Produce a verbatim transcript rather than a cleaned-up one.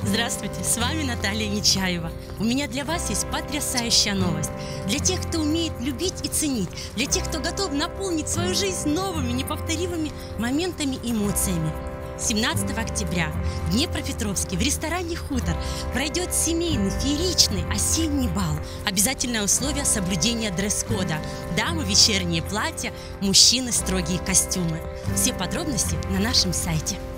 Здравствуйте, с вами Наталья Нечаева. У меня для вас есть потрясающая новость. Для тех, кто умеет любить и ценить, для тех, кто готов наполнить свою жизнь новыми, неповторимыми моментами и эмоциями. семнадцатого октября в Днепропетровске в ресторане «Хутор» пройдет семейный, фееричный осенний бал. Обязательное условие — соблюдения дресс-кода. Дамы — вечерние платья, мужчины — строгие костюмы. Все подробности на нашем сайте.